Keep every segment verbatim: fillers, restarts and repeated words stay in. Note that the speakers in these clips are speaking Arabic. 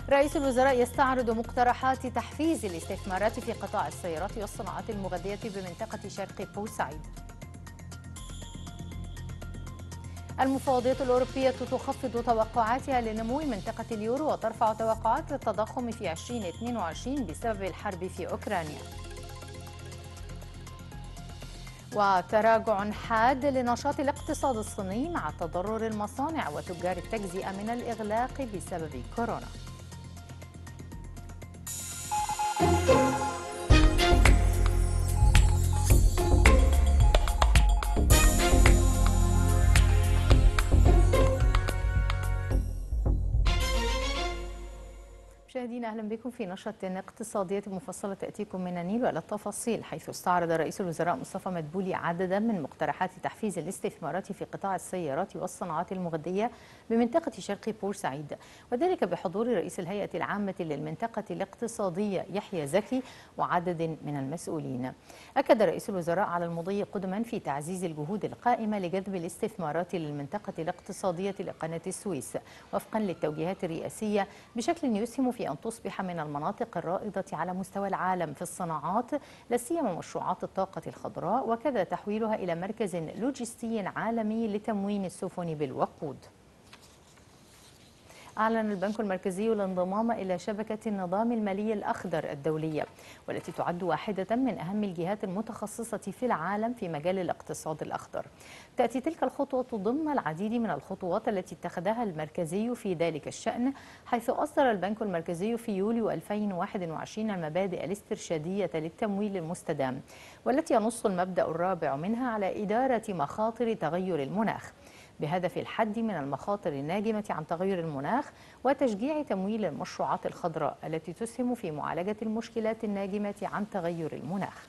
رئيس الوزراء يستعرض مقترحات تحفيز الاستثمارات في قطاع السيارات والصناعات المغذية بمنطقة شرق بورسعيد. المفوضية الأوروبية تخفض توقعاتها لنمو منطقة اليورو وترفع توقعات التضخم في ألفين واثنين وعشرين بسبب الحرب في أوكرانيا. وتراجع حاد لنشاط الاقتصاد الصيني مع تضرر المصانع وتجار التجزئة من الإغلاق بسبب كورونا. مشاهدينا اهلا بكم في نشرة اقتصادية مفصلة تأتيكم من النيل والى التفاصيل، حيث استعرض رئيس الوزراء مصطفى مدبولي عددا من مقترحات تحفيز الاستثمارات في قطاع السيارات والصناعات المغذية بمنطقة شرق بورسعيد، وذلك بحضور رئيس الهيئة العامة للمنطقة الاقتصادية يحيى زكي وعدد من المسؤولين. أكد رئيس الوزراء على المضي قدما في تعزيز الجهود القائمة لجذب الاستثمارات للمنطقة الاقتصادية لقناة السويس وفقا للتوجيهات الرئاسية بشكل يسهم في أن تصبح من المناطق الرائدة على مستوى العالم في الصناعات، لا سيما مشروعات الطاقة الخضراء، وكذا تحويلها إلى مركز لوجستي عالمي لتموين السفن بالوقود. أعلن البنك المركزي الانضمام إلى شبكة النظام المالي الأخضر الدولية، والتي تعد واحدة من أهم الجهات المتخصصة في العالم في مجال الاقتصاد الأخضر. تأتي تلك الخطوة ضمن العديد من الخطوات التي اتخذها المركزي في ذلك الشأن، حيث أصدر البنك المركزي في يوليو ألفين وواحد وعشرين المبادئ الاسترشادية للتمويل المستدام، والتي ينص المبدأ الرابع منها على إدارة مخاطر تغير المناخ، بهدف الحد من المخاطر الناجمة عن تغير المناخ وتشجيع تمويل المشروعات الخضراء التي تسهم في معالجة المشكلات الناجمة عن تغير المناخ.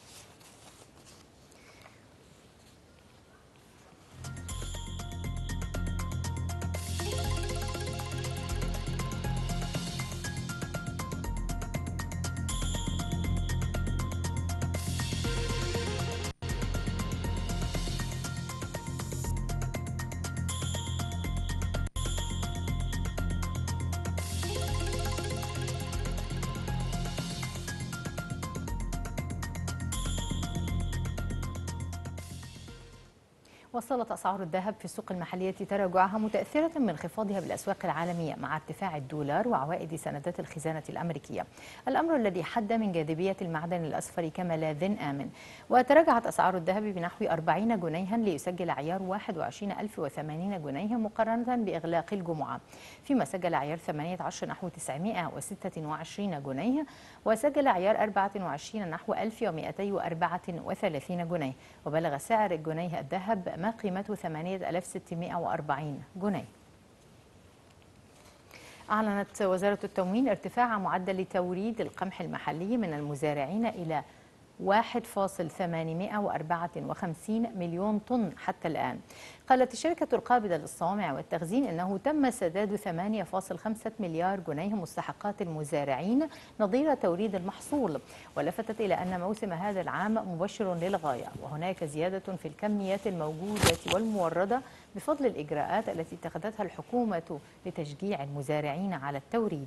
وصلت أسعار الذهب في السوق المحلية تراجعها متأثرة من انخفاضها بالأسواق العالمية مع ارتفاع الدولار وعوائد سندات الخزانة الأمريكية، الأمر الذي حد من جاذبية المعدن الأصفر كملاذ آمن. وتراجعت أسعار الذهب بنحو أربعين جنيها ليسجل عيار واحد وعشرين ألف وثمانين جنيه مقارنة بإغلاق الجمعة، فيما سجل عيار ثمانية عشر نحو تسعمائة وستة وعشرين جنيه، وسجل عيار أربعة وعشرين نحو ألف ومائتين وأربعة وثلاثين جنيه، وبلغ سعر الجنيه الذهب ما قيمته ثمانية آلاف وستمائة وأربعين جنيه. أعلنت وزارة التموين ارتفاع معدل توريد القمح المحلي من المزارعين إلى واحد فاصل ثمانمائة وأربعة وخمسين مليون طن حتى الآن. قالت الشركة القابضة للصوامع والتخزين أنه تم سداد ثمانية فاصل خمسة مليار جنيه مستحقات المزارعين نظير توريد المحصول، ولفتت إلى أن موسم هذا العام مبشر للغاية، وهناك زيادة في الكميات الموجودة والموردة بفضل الإجراءات التي اتخذتها الحكومة لتشجيع المزارعين على التوريد.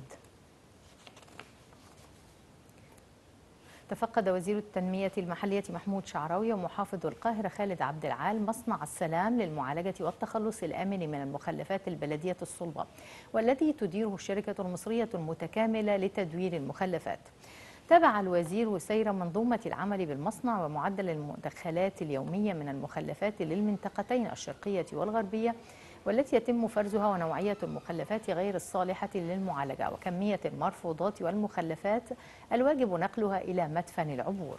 تفقد وزير التنمية المحلية محمود شعراوي ومحافظ القاهرة خالد عبد العال مصنع السلام للمعالجة والتخلص الآمن من المخلفات البلدية الصلبة، والذي تديره الشركة المصرية المتكاملة لتدوير المخلفات. تابع الوزير سير منظومة العمل بالمصنع ومعدل المدخلات اليومية من المخلفات للمنطقتين الشرقية والغربية، والتي يتم فرزها ونوعية المخلفات غير الصالحة للمعالجة وكمية المرفوضات والمخلفات الواجب نقلها إلى مدفن العبور.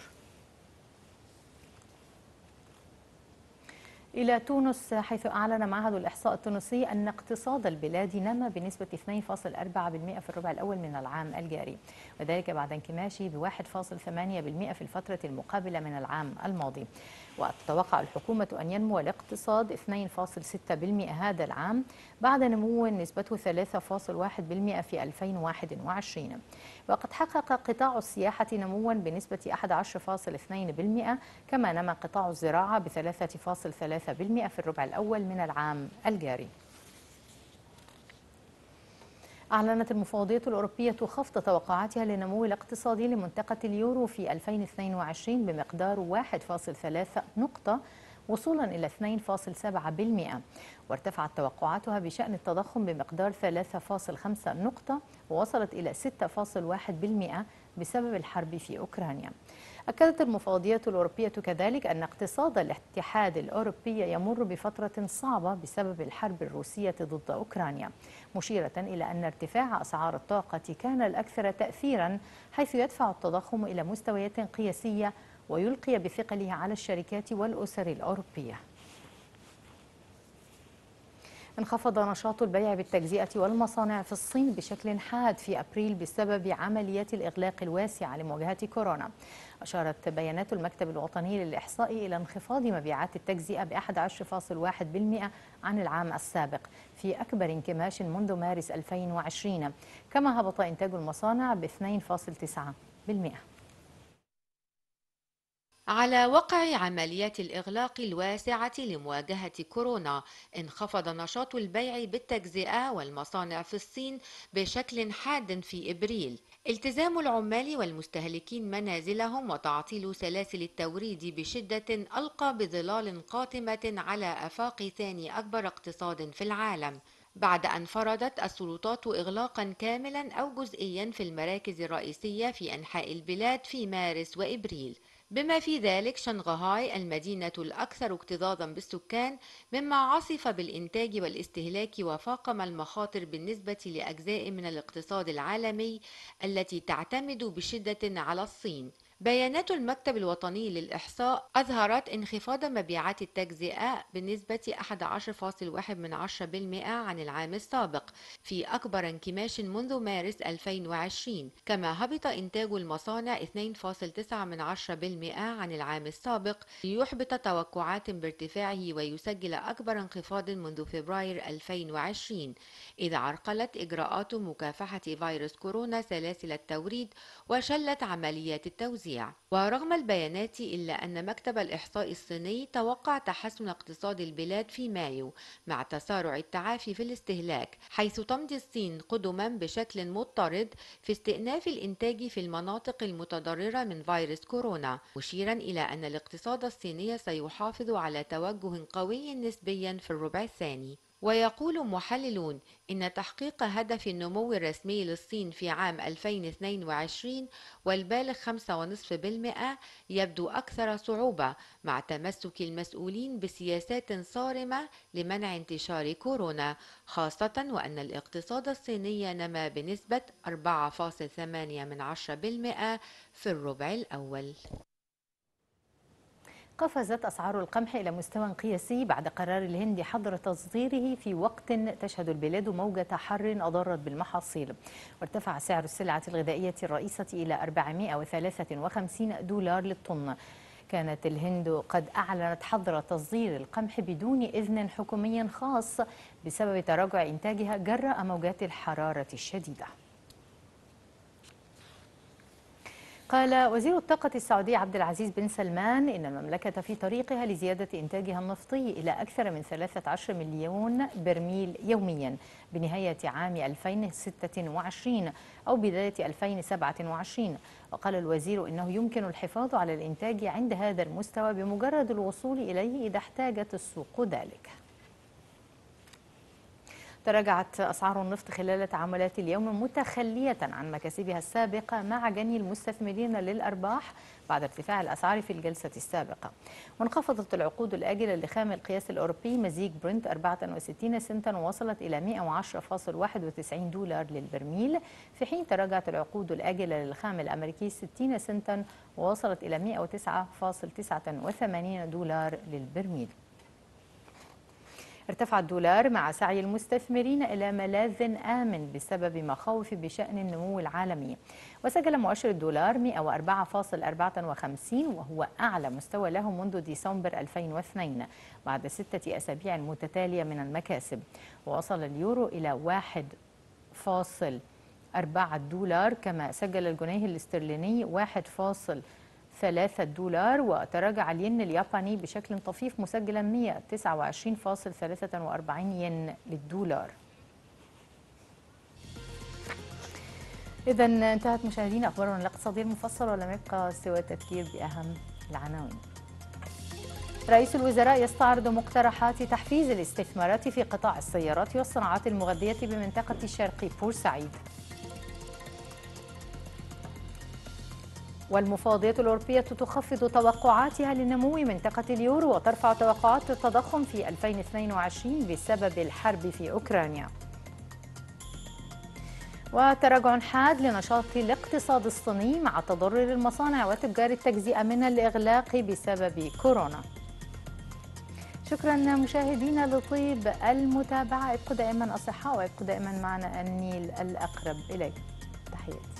إلى تونس، حيث أعلن معهد الإحصاء التونسي أن اقتصاد البلاد نما بنسبة اثنين فاصل أربعة بالمئة في الربع الأول من العام الجاري، وذلك بعد انكماشه ب واحد فاصل ثمانية بالمئة في الفترة المقابلة من العام الماضي. وتتوقع الحكومة أن ينمو الاقتصاد اثنين فاصل ستة بالمئة هذا العام بعد نمو نسبته ثلاثة فاصل واحد بالمئة في ألفين وواحد وعشرين. وقد حقق قطاع السياحة نموا بنسبة أحد عشر فاصل اثنين بالمئة، كما نما قطاع الزراعة ب ثلاثة فاصل ثلاثة بالمئة في الربع الأول من العام الجاري. أعلنت المفوضية الأوروبية خفض توقعاتها للنمو الاقتصادي لمنطقة اليورو في ألفين واثنين وعشرين بمقدار واحد فاصل ثلاثة نقطة وصولا إلى اثنين فاصل سبعة بالمئة، وارتفعت توقعاتها بشأن التضخم بمقدار ثلاثة فاصل خمسة نقطة ووصلت إلى ستة فاصل واحد بالمئة بسبب الحرب في أوكرانيا. أكدت المفوضية الأوروبية كذلك أن اقتصاد الاتحاد الأوروبي يمر بفترة صعبة بسبب الحرب الروسية ضد أوكرانيا، مشيرة إلى أن ارتفاع أسعار الطاقة كان الأكثر تأثيرا، حيث يدفع التضخم إلى مستويات قياسية ويلقي بثقله على الشركات والأسر الأوروبية. انخفض نشاط البيع بالتجزئة والمصانع في الصين بشكل حاد في أبريل بسبب عمليات الإغلاق الواسعة لمواجهة كورونا. أشارت بيانات المكتب الوطني للإحصاء إلى انخفاض مبيعات التجزئة ب أحد عشر فاصل واحد بالمئة عن العام السابق في أكبر انكماش منذ مارس ألفين وعشرين، كما هبط إنتاج المصانع ب اثنين فاصل تسعة بالمئة. على وقع عمليات الإغلاق الواسعة لمواجهة كورونا، انخفض نشاط البيع بالتجزئة والمصانع في الصين بشكل حاد في إبريل. التزام العمال والمستهلكين منازلهم وتعطيل سلاسل التوريد بشدة ألقى بظلال قاتمة على آفاق ثاني أكبر اقتصاد في العالم، بعد أن فرضت السلطات إغلاقا كاملا أو جزئيا في المراكز الرئيسية في أنحاء البلاد في مارس وإبريل، بما في ذلك شنغهاي المدينة الأكثر اكتظاظا بالسكان، مما عصف بالإنتاج والاستهلاك وفاقم المخاطر بالنسبة لأجزاء من الاقتصاد العالمي التي تعتمد بشدة على الصين. بيانات المكتب الوطني للإحصاء أظهرت انخفاض مبيعات التجزئة بنسبة أحد عشر فاصل واحد بالمئة عن العام السابق في أكبر انكماش منذ مارس ألفين وعشرين، كما هبط إنتاج المصانع اثنين فاصل تسعة بالمئة عن العام السابق ليحبط توقعات بارتفاعه ويسجل أكبر انخفاض منذ فبراير ألفين وعشرين، إذا عرقلت إجراءات مكافحة فيروس كورونا سلاسل التوريد وشلت عمليات التوزيع. ورغم البيانات إلا أن مكتب الإحصاء الصيني توقع تحسن اقتصاد البلاد في مايو مع تسارع التعافي في الاستهلاك، حيث تمضي الصين قدما بشكل مضطرد في استئناف الإنتاج في المناطق المتضررة من فيروس كورونا، مشيرا إلى أن الاقتصاد الصيني سيحافظ على توجه قوي نسبيا في الربع الثاني. ويقول محللون إن تحقيق هدف النمو الرسمي للصين في عام ألفين واثنين وعشرين والبالغ خمسة فاصلة خمسة بالمئة يبدو أكثر صعوبة، مع تمسك المسؤولين بسياسات صارمة لمنع انتشار كورونا، خاصة وأن الاقتصاد الصيني نما بنسبة أربعة فاصل ثمانية بالمئة في الربع الأول. قفزت أسعار القمح إلى مستوى قياسي بعد قرار الهند حظر تصديره في وقت تشهد البلاد موجة حر أضرت بالمحاصيل، وارتفع سعر السلعة الغذائية الرئيسة إلى أربعمئة وثلاثة وخمسين دولار للطن. كانت الهند قد أعلنت حظر تصدير القمح بدون إذن حكومي خاص بسبب تراجع إنتاجها جراء موجات الحرارة الشديدة. قال وزير الطاقة السعودي عبد العزيز بن سلمان إن المملكة في طريقها لزيادة إنتاجها النفطي إلى أكثر من ثلاثة عشر مليون برميل يوميا بنهاية عام ألفين وستة وعشرين أو بداية ألفين وسبعة وعشرين. وقال الوزير إنه يمكن الحفاظ على الإنتاج عند هذا المستوى بمجرد الوصول إليه إذا احتاجت السوق ذلك. تراجعت أسعار النفط خلال تعاملات اليوم متخلية عن مكاسبها السابقة مع جني المستثمرين للأرباح بعد ارتفاع الأسعار في الجلسة السابقة. وانخفضت العقود الآجلة لخام القياس الأوروبي مزيج برنت أربعة وستين سنتا ووصلت إلى مئة وعشرة فاصل واحد وتسعين دولار للبرميل، في حين تراجعت العقود الآجلة للخام الأمريكي ستين سنتا ووصلت إلى مئة وتسعة فاصل تسعة وثمانين دولار للبرميل. ارتفع الدولار مع سعي المستثمرين إلى ملاذ آمن بسبب مخاوف بشأن النمو العالمي، وسجل مؤشر الدولار مئة وأربعة فاصل أربعة وخمسين وهو أعلى مستوى له منذ ديسمبر ألفين واثنين بعد ستة أسابيع متتالية من المكاسب. ووصل اليورو إلى واحد فاصل أربعة دولار، كما سجل الجنيه الاسترليني واحد فاصل ثلاثة دولار، وتراجع الين الياباني بشكل طفيف مسجلا مئة وتسعة وعشرين فاصل ثلاثة وأربعين ين للدولار. إذا انتهت مشاهدينا أخبارنا الاقتصادية المفصلة، ولم يبقى سوى التذكير بأهم العناوين. رئيس الوزراء يستعرض مقترحات تحفيز الاستثمارات في قطاع السيارات والصناعات المغذية بمنطقة شرق بورسعيد. والمفوضية الأوروبية تخفض توقعاتها لنمو منطقة اليورو وترفع توقعات التضخم في ألفين واثنين وعشرين بسبب الحرب في أوكرانيا. وتراجع حاد لنشاط الاقتصاد الصيني مع تضرر المصانع وتجار التجزئة من الإغلاق بسبب كورونا. شكرا مشاهدينا لطيب المتابعة، ابقوا دائما أصحاء وابقوا دائما معنا النيل الأقرب إليكم. تحياتي.